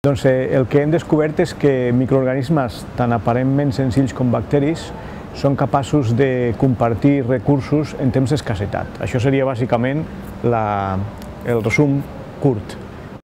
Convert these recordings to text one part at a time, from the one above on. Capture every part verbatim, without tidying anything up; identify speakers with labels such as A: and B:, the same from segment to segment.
A: Doncs eh, el que hem descobert és que microorganismes tan aparentment senzills com bacteris són capaços de compartir recursos en temps d'escassetat. Això seria bàsicament la, el resum curt.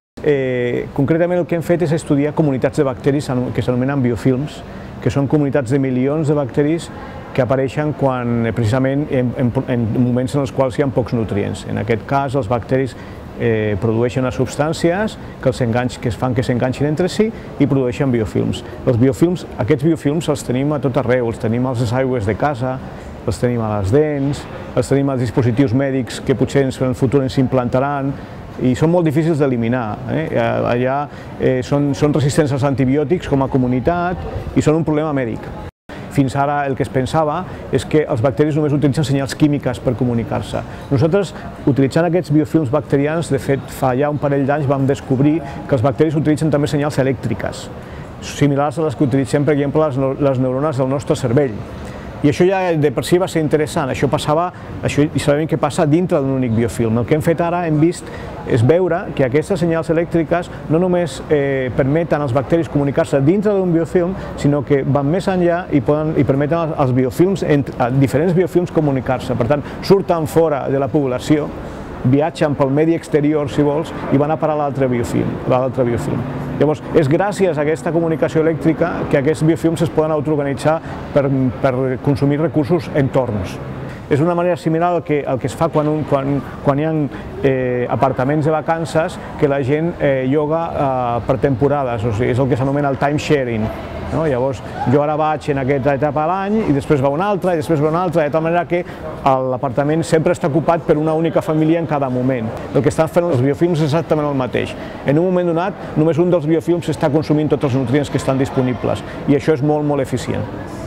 A: Eh, concretament el que hem fet és estudiar comunitats de bacteris que s'anomenen biofilms, que són comunitats de milions de bacteris que apareixen quan, precisament en, en, en moments en els quals hi ha pocs nutrients. En aquest cas, els bacteris eh, produeixen unes substàncies que, els enganx, que es fan que s'enganxin entre si i produeixen biofilms. Els biofilms, aquests biofilms els tenim a tot arreu, els tenim a les aigües de casa, els tenim a les dents, els tenim als dispositius mèdics que potser en el futur ens implantaran, i són molt difícils d'eliminar. Eh? Allà eh, són, són resistents als antibiòtics com a comunitat i són un problema mèdic. Fins ara el que es pensava és que els bacteris només utilitzen senyals químiques per comunicar-se. Nosaltres, utilitzant aquests biofilms bacterians, de fet, fa ja un parell d'anys vam descobrir que els bacteris utilitzen també senyals elèctriques, similars a les que utilitzem, per exemple, les, les neurones del nostre cervell. I això ja de per si va ser interessant, això passava, això, i sabem què passa dintre d'un únic biofilm. El que hem fet ara, hem vist, és veure que aquestes senyals elèctriques no només eh, permeten als bacteris comunicar-se dintre d'un biofilm, sinó que van més enllà i, poden, i permeten als, als biofilms, entre, diferents biofilms comunicar-se. Per tant, surten fora de la població, viatgen pel medi exterior, si vols, i van a parar a l'altre biofilm, l'altre biofilm. Llavors, és gràcies a aquesta comunicació elèctrica que aquests biofilms es poden autoorganitzar per, per consumir recursos en torns. És una manera similar al que, al que es fa quan, un, quan, quan hi ha eh, apartaments de vacances que la gent eh, lloga eh, per temporades, o sigui, és el que s'anomena el time sharing. No? Llavors, jo ara vaig en aquesta etapa a l'any i després va una altra, i després va una altra, de tal manera que l'apartament sempre està ocupat per una única família en cada moment. El que estan fent els biofilms és exactament el mateix. En un moment donat, només un dels biofilms està consumint tots els nutrients que estan disponibles, i això és molt, molt eficient.